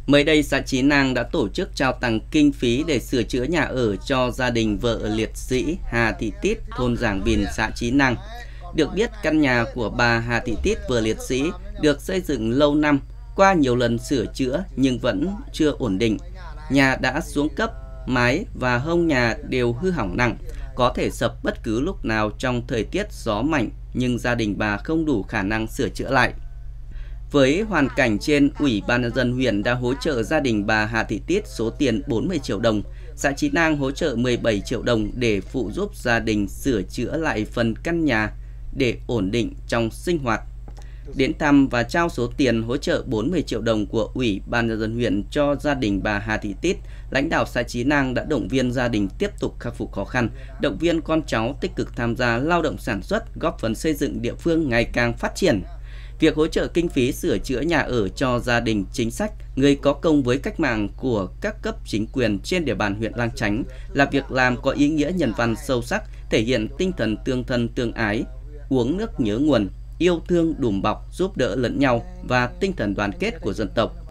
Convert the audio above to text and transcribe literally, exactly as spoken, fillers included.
Mới đây, xã Chí Nang đã tổ chức trao tặng kinh phí để sửa chữa nhà ở cho gia đình vợ liệt sĩ Hà Thị Tít, thôn Giàng Bìn, xã Chí Nang. Được biết, căn nhà của bà Hà Thị Tít vợ liệt sĩ được xây dựng lâu năm, qua nhiều lần sửa chữa nhưng vẫn chưa ổn định. Nhà đã xuống cấp, mái và hông nhà đều hư hỏng nặng, có thể sập bất cứ lúc nào trong thời tiết gió mạnh, nhưng gia đình bà không đủ khả năng sửa chữa lại. Với hoàn cảnh trên, Ủy ban nhân dân huyện đã hỗ trợ gia đình bà Hà Thị Tít số tiền bốn mươi triệu đồng, xã Chí Nang hỗ trợ mười bảy triệu đồng để phụ giúp gia đình sửa chữa lại phần căn nhà để ổn định trong sinh hoạt. Đến thăm và trao số tiền hỗ trợ bốn mươi triệu đồng của Ủy ban nhân dân huyện cho gia đình bà Hà Thị Tít, lãnh đạo xã Chí Nang đã động viên gia đình tiếp tục khắc phục khó khăn, động viên con cháu tích cực tham gia lao động sản xuất, góp phần xây dựng địa phương ngày càng phát triển. Việc hỗ trợ kinh phí sửa chữa nhà ở cho gia đình chính sách, người có công với cách mạng của các cấp chính quyền trên địa bàn huyện Lang Chánh là việc làm có ý nghĩa nhân văn sâu sắc, thể hiện tinh thần tương thân tương ái, uống nước nhớ nguồn, yêu thương đùm bọc, giúp đỡ lẫn nhau và tinh thần đoàn kết của dân tộc.